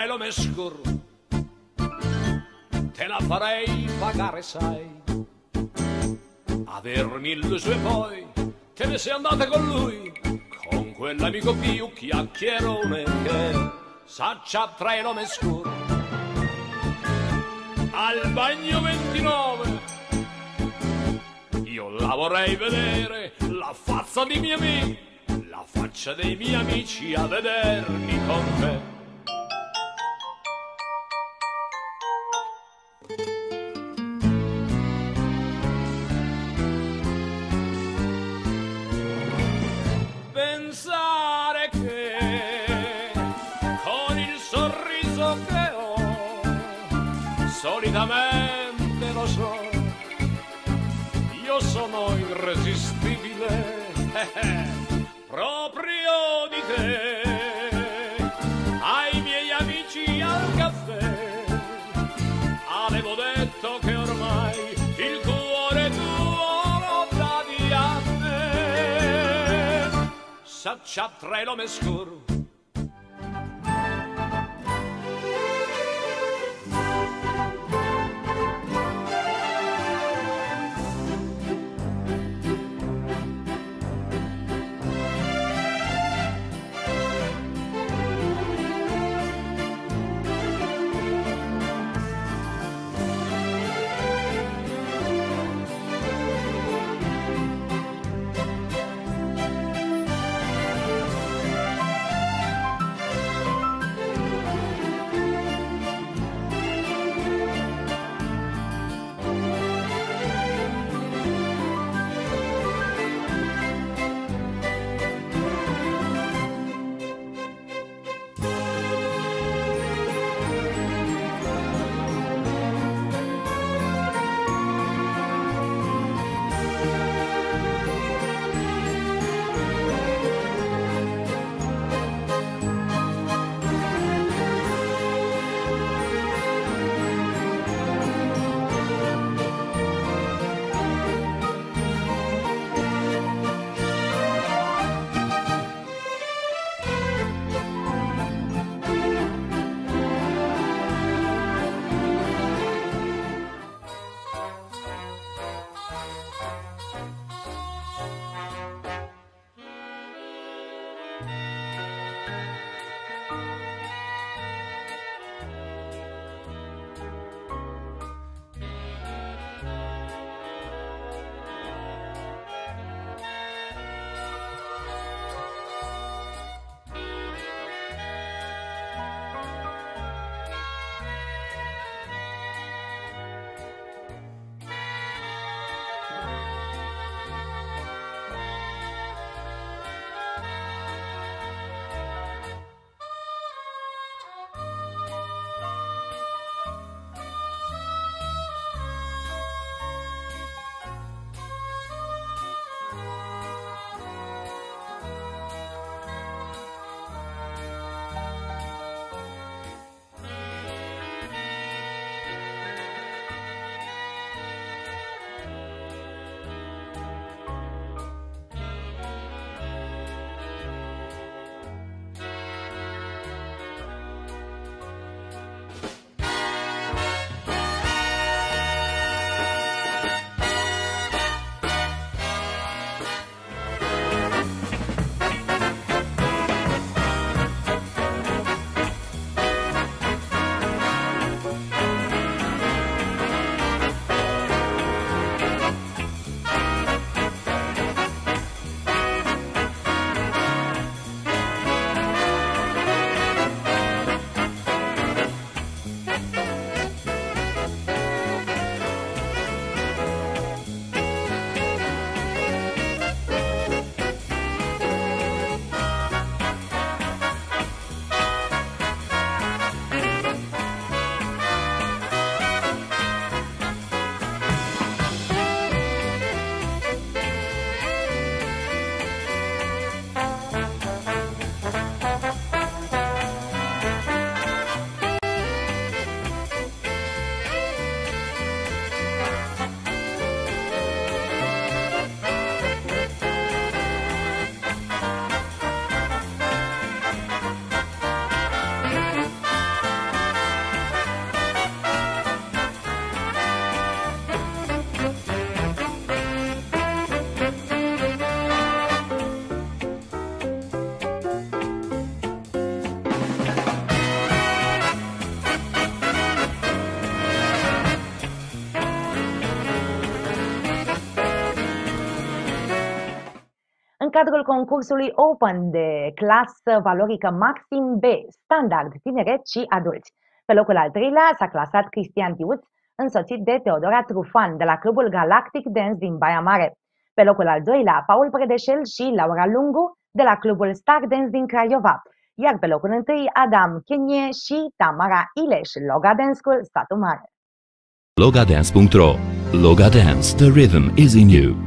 l'ome scuro, te la farei pagare, sai. Avermi illuso e poi te ne sei andata con lui, con quell'amico più chiacchierone che s'acciappa l'ome scuro. Al bagno 29 io la vorrei vedere, la faccia dei miei amici, la faccia dei miei amici a vedermi con me. Pensare che con il sorriso che ho solitamente lo so, io sono irresistibile, proprio di te. Ai miei amici al caffè avevo detto che ormai il cuore tuo lo davi a me. S'acciappa l'ome scuro, cadrul concursului Open de clasă valorică Maxim B, standard, tineret și adulți. Pe locul al treilea s-a clasat Cristian Tiuț, însoțit de Teodora Trufan, de la clubul Galactic Dance din Baia Mare. Pe locul al doilea, Paul Predeșel și Laura Lungu, de la clubul Star Dance din Craiova. Iar pe locul întâi, Adam Chenie și Tamara Ileș, Loga Dance School, Satu Mare. Logadance.ro. Loga Dance, the rhythm is in you.